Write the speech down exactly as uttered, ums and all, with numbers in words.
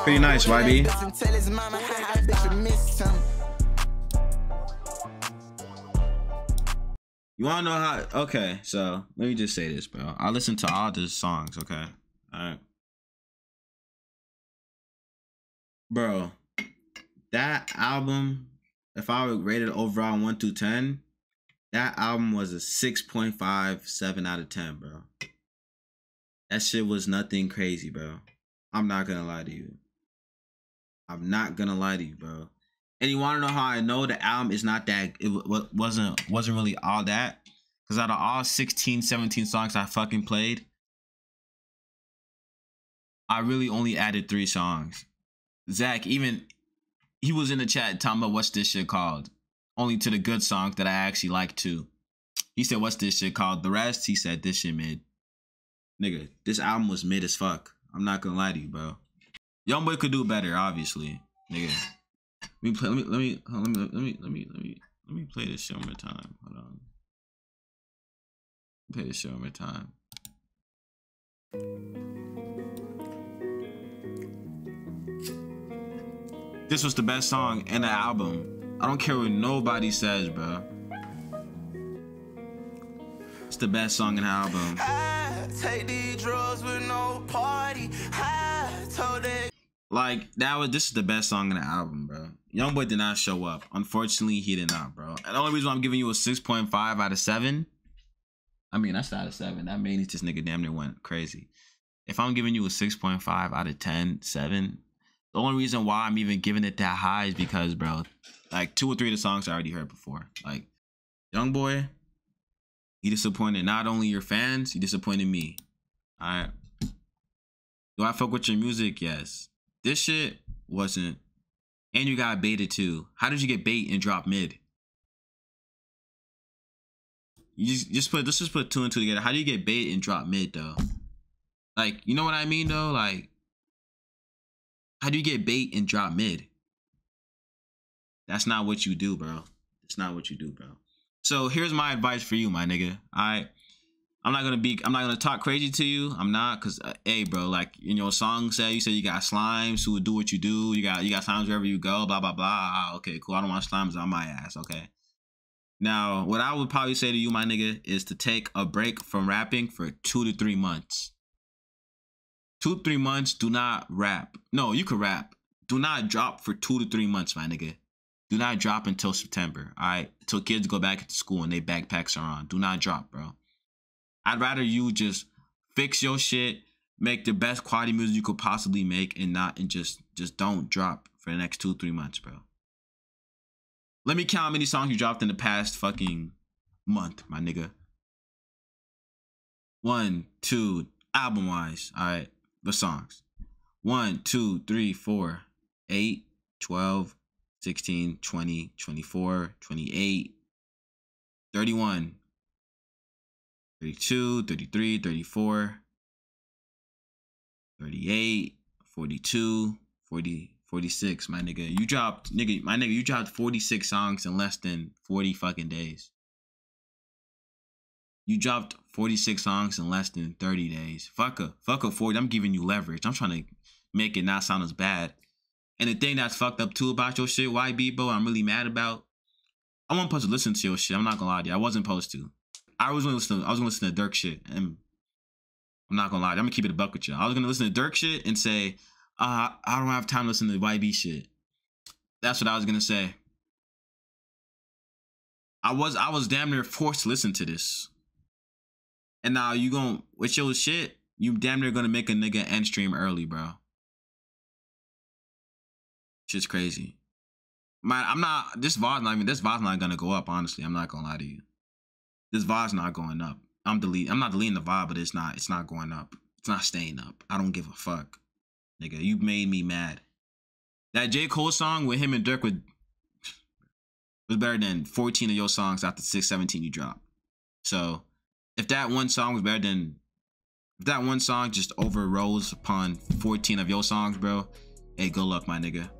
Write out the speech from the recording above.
pretty nice, Y B. You wanna know how? Okay, so let me just say this, bro. I listen to all the songs, okay? All right, bro. That album, if I would rate it overall one to ten, that album was a six point five seven out of ten, bro. That shit was nothing crazy, bro. I'm not gonna lie to you. I'm not gonna lie to you, bro. And you want to know how I know the album is not that, it wasn't wasn't really all that? Because out of all sixteen, seventeen songs I fucking played, I really only added three songs. Zach, even, he was in the chat talking about what's this shit called? Only to the good songs that I actually like too. He said, what's this shit called? The rest, he said, this shit mid. Nigga, this album was mid as fuck. I'm not gonna lie to you, bro. Youngboy could do better, obviously. Nigga. Let me play, let me let me let me let me let me let me let me play this shit one more time. Hold on. Play this shit one more time. This was the best song in the album. I don't care what nobody says, bro. It's the best song in the album. I take these drugs with no party. I told it. Like, that was, this is the best song in the album, bro. Youngboy did not show up. Unfortunately, he did not, bro. And the only reason I'm giving you a six point five out of seven, I mean, that's out of seven. That means this nigga damn near went crazy. If I'm giving you a six point five out of ten, seven, the only reason why I'm even giving it that high is because, bro, like, two or three of the songs I already heard before. Like, Youngboy, he disappointed not only your fans, he disappointed me. All right. Do I fuck with your music? Yes. This shit wasn't. And you got baited too. How did you get bait and drop mid? You just, just put, let's just put two and two together. How do you get bait and drop mid though? Like, you know what I mean though? Like, how do you get bait and drop mid? That's not what you do, bro. It's not what you do, bro. So here's my advice for you, my nigga. All right. I'm not gonna be, I'm not gonna talk crazy to you. I'm not, cause uh, hey, bro, like in your song said, you said you got slimes who would do what you do. You got, you got slimes wherever you go. Blah blah blah. Okay, cool. I don't want slimes on my ass. Okay. Now, what I would probably say to you, my nigga, is to take a break from rapping for two to three months. Two to three months. Do not rap. No, you could rap. Do not drop for two to three months, my nigga. Do not drop until September. All right, until kids go back to school and they backpacks are on. Do not drop, bro. I'd rather you just fix your shit, make the best quality music you could possibly make, and not and just just don't drop for the next two, three months, bro. Let me count how many songs you dropped in the past fucking month, my nigga. One, two, album wise, all right, the songs. One, two, three, four, eight, twelve, sixteen, twenty, twenty-four, twenty-eight, thirty-one. thirty-two, thirty-three, thirty-four, thirty-eight, forty-two, forty, forty-six, my nigga. You dropped, nigga, my nigga, you dropped forty-six songs in less than forty fucking days. You dropped forty-six songs in less than thirty days. Fuck a, fuck a forty. I'm giving you leverage. I'm trying to make it not sound as bad. And the thing that's fucked up too about your shit, Y B, bro, I'm really mad about. I wasn't supposed to listen to your shit. I'm not gonna lie to you. I wasn't supposed to. I was gonna listen. To, I was gonna listen to Dirk shit, and I'm not gonna lie. I'm gonna keep it a buck with you. I was gonna listen to Dirk shit and say, uh, "I don't have time to listen to Y B shit." That's what I was gonna say. I was, I was damn near forced to listen to this, and now you gon' with your shit, you damn near gonna make a nigga end stream early, bro. Shit's crazy. Man, I'm not. This V O D's not even. This V O D's not gonna go up. Honestly, I'm not gonna lie to you. This V O D's not going up. I'm deleting. I'm not deleting the V O D, but it's not. It's not going up. It's not staying up. I don't give a fuck, nigga. You made me mad. That J. Cole song with him and Dirk was, was better than fourteen of your songs after six, seventeen you dropped. So, if that one song was better than, if that one song just overrose upon fourteen of your songs, bro, hey, good luck, my nigga.